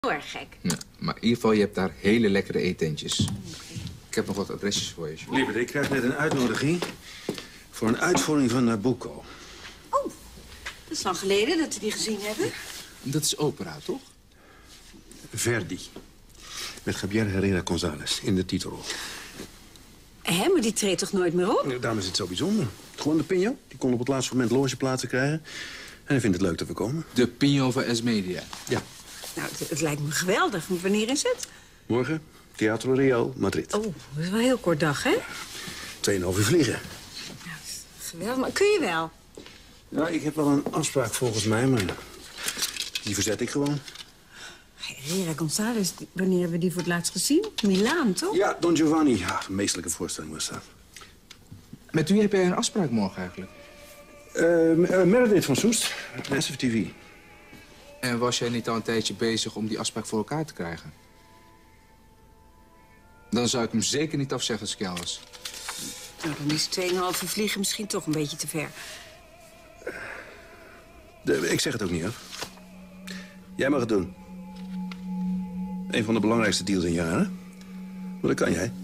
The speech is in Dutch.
Heel erg gek. Ja, maar in ieder geval, je hebt daar hele lekkere eetentjes. Ik heb nog wat adresjes voor je. Lieverd, ik krijg net een uitnodiging voor een uitvoering van Nabucco. Oh, dat is lang geleden dat we die gezien hebben. Dat is opera, toch? Verdi. Met Javier Herrera González in de titelrol. Hé, maar die treedt toch nooit meer op? Ja, daarom is het zo bijzonder. Juan de Pino, die kon op het laatste moment logeplaatsen krijgen. En hij vindt het leuk dat we komen. De Pino van S-Media. Ja. Nou, het lijkt me geweldig. Maar wanneer is het? Morgen, Teatro Real, Madrid. Oh, dat is wel een heel kort dag, hè? 2,5 uur vliegen. Nou, geweldig. Maar kun je wel? Ja, ik heb wel een afspraak volgens mij, maar die verzet ik gewoon. Herrera González, wanneer hebben we die voor het laatst gezien? Milaan, toch? Ja, Don Giovanni. Ja, een meestelijke voorstelling was dat. Met wie heb jij een afspraak morgen eigenlijk? Meredith van Soest, Massive TV. En was jij niet al een tijdje bezig om die afspraak voor elkaar te krijgen? Dan zou ik hem zeker niet afzeggen als ik jou was. Nou, dan is 2,5 uur vliegen misschien toch een beetje te ver. Ik zeg het ook niet af. Jij mag het doen. Een van de belangrijkste deals in jaren. Maar dat kan jij.